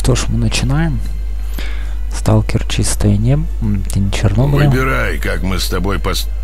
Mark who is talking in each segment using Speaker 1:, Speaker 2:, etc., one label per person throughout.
Speaker 1: что ж, мы начинаем. Сталкер чистое небо. День Чернобыля.
Speaker 2: Выбирай, как мы с тобой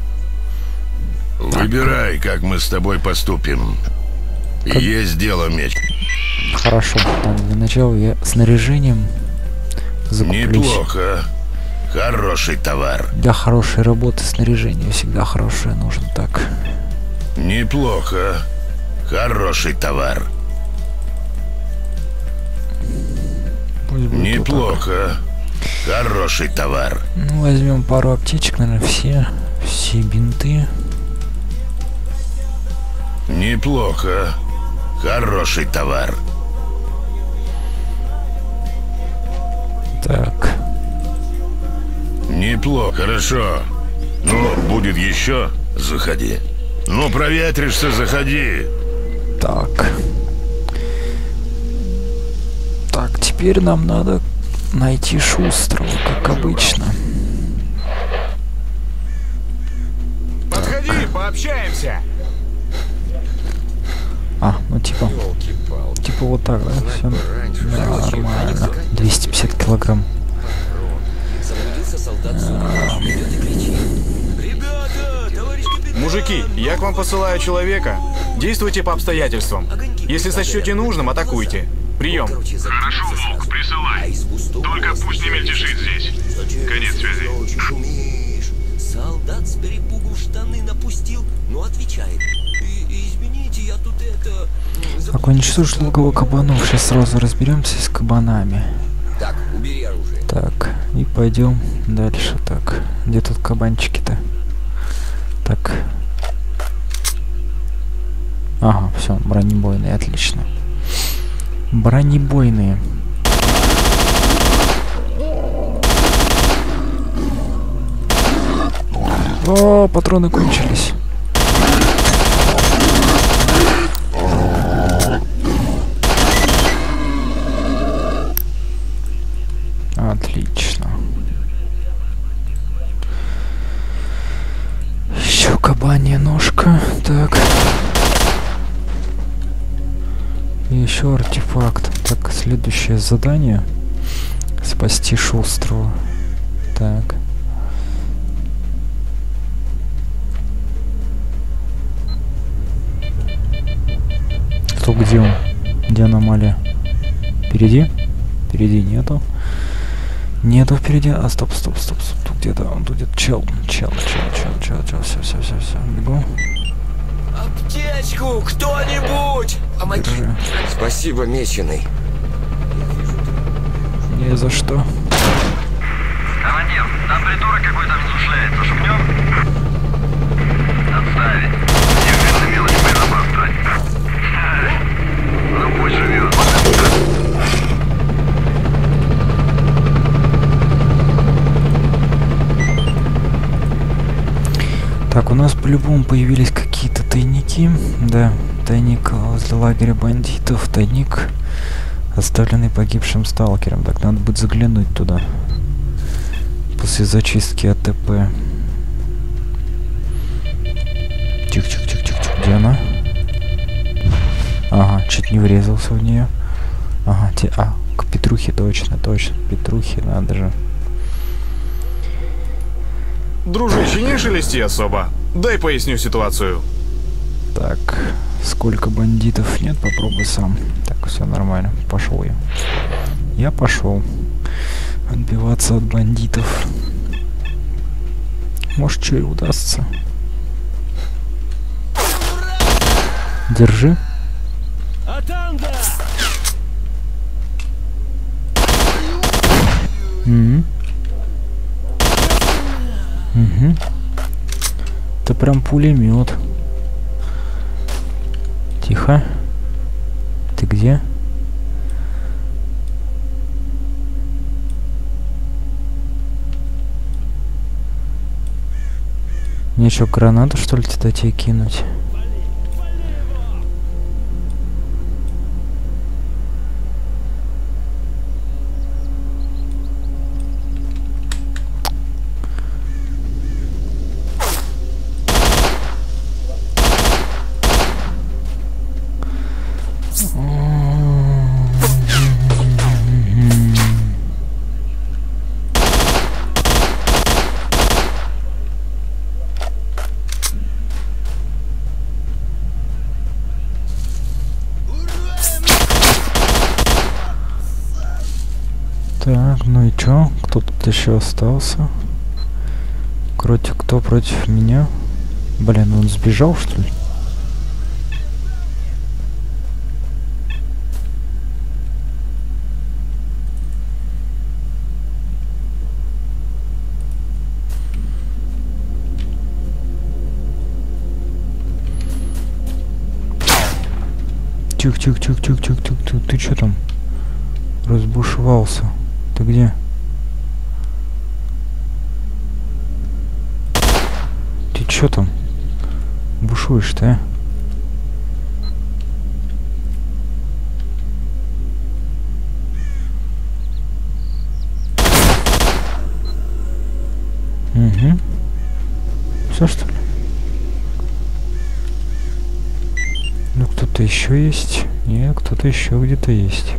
Speaker 2: Выбирай, как мы с тобой поступим. Есть дело, меч.
Speaker 1: Хорошо. Так, для начала я снаряжением закуплюсь.
Speaker 2: Неплохо. Хороший товар.
Speaker 1: Для хорошей работы снаряжение всегда хорошее нужно. Так.
Speaker 2: Неплохо. Хороший товар. Неплохо. Хороший товар.
Speaker 1: Ну, возьмем пару аптечек, наверное, все бинты.
Speaker 2: Неплохо. Хороший товар.
Speaker 1: Так.
Speaker 2: Неплохо. Хорошо. Ну, будет еще. Заходи. Ну, проветришься, заходи.
Speaker 1: Так. Так, теперь нам надо найти Шустрого, как обычно.
Speaker 3: Подходи, пообщаемся.
Speaker 1: Ну типа вот так, да? Все нормально. 250 килограмм.
Speaker 3: Мужики, я к вам посылаю человека. Действуйте по обстоятельствам. Если сочтете нужным, атакуйте. Прием.
Speaker 4: Хорошо, Волк, присылай. Только пусть не мельтешит здесь. Конец связи.
Speaker 5: Солдат с перепугу в штаны напустил, но отвечает. Извините, я тут это...
Speaker 1: Так, уничтожил логово кабанов. Сейчас сразу разберемся с кабанами.
Speaker 5: Так, убери оружие.
Speaker 1: Так, и пойдем дальше. Так, где тут кабанчики-то? Так. Ага, все, бронебойные, отлично. Бронебойные. О, патроны кончились. Отлично. Еще кабанья ножка. Так. И еще артефакт. Так, следующее задание. Спасти Шустрого. Так. Что, где он? Где аномалия? Впереди? Впереди нету. Нету впереди. А, стоп. Тут где-то, он тут где-то чел. Все. Бегу.
Speaker 5: Аптечку, кто-нибудь! Помоги!
Speaker 1: Держи.
Speaker 5: Спасибо, меченый.
Speaker 1: Не за что.
Speaker 4: Командир, там придурок какой-то размышляется. Шепнем? Отставить. Некоторые мелочь боезапас тратить. Ну пусть живет.
Speaker 1: Так, у нас по-любому появились какие-то тайники. Да, тайник возле лагеря бандитов. Тайник, оставленный погибшим сталкером. Так, надо будет заглянуть туда. После зачистки АТП. Тихо. Где она? Ага, чуть не врезался в нее. Ага, к Петрухе, точно. Петрухе надо же.
Speaker 3: Дружище, не шелести особо. Дай поясню ситуацию.
Speaker 1: Так, сколько бандитов нет, попробуй сам. Так, все нормально, пошел я. Я пошел отбиваться от бандитов. Может, что и удастся. Держи. Угу. Это прям пулемет. Тихо. Ты где? Мне что, гранату что ли туда тебе кинуть? Так, ну и чё? Кто тут еще остался? Кто против меня? Блин, он сбежал, что ли? Тихо. Ты чё там? Разбушевался. Ты где? Ты чё там? Бушуешь-то, а? Угу. Все, что ли? Ну, кто-то еще есть? Нет, кто-то еще где-то есть.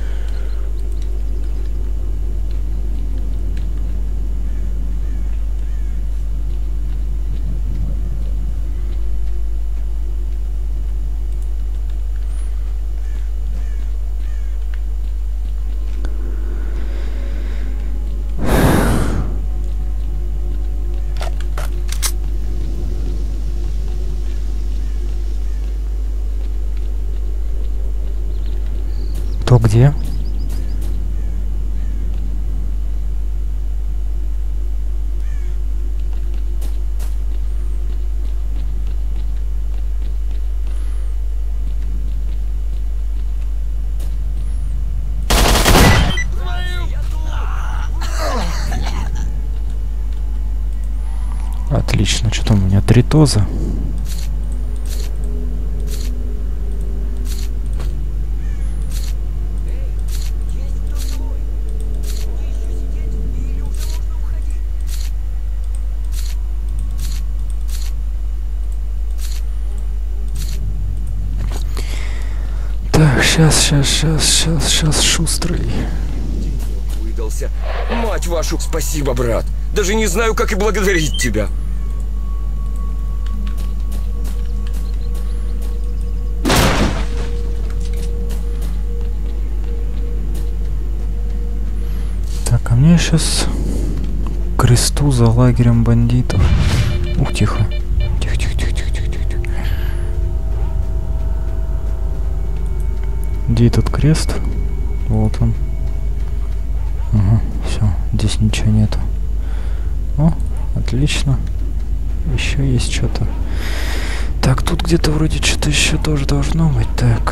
Speaker 1: Кто где? Отлично, что там у меня 3 тоза. Так, сейчас, шустрый.
Speaker 5: Выдался. Мать вашу, спасибо, брат. Даже не знаю, как и благодарить тебя.
Speaker 1: Так, а мне сейчас к кресту за лагерем бандитов. Ух, тихо. Тихо. Где этот крест? Вот он. Ага, все, здесь ничего нету. О, отлично. Еще есть что-то. Так, тут где-то вроде что-то еще тоже должно быть. Так.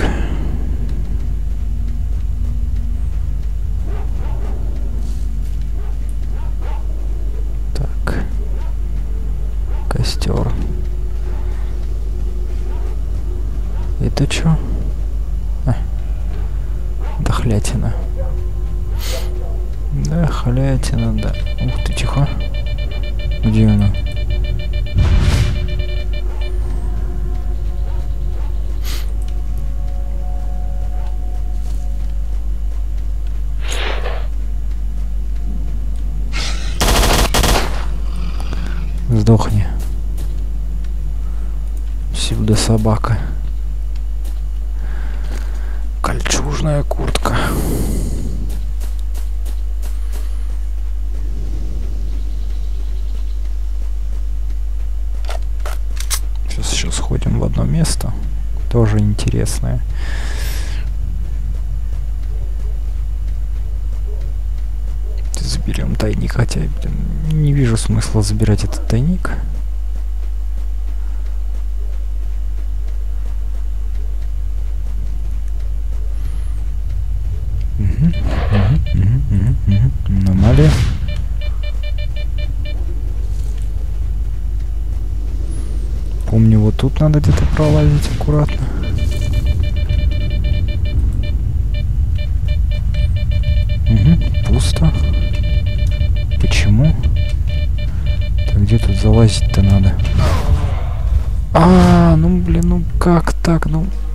Speaker 1: Так. Костер. Это что? Дохлятина. Дохлятина, да. Ух ты, тихо. Где она? Сдохни. Сюда собака. Кольчужная куртка. Сейчас сходим в одно место. Тоже интересное. Заберем тайник, хотя не вижу смысла забирать этот тайник. Аномалия. Помню, вот тут надо где-то пролазить аккуратно. Пусто. Почему? Так, где тут залазить-то надо? Ну блин, ну как так, ну...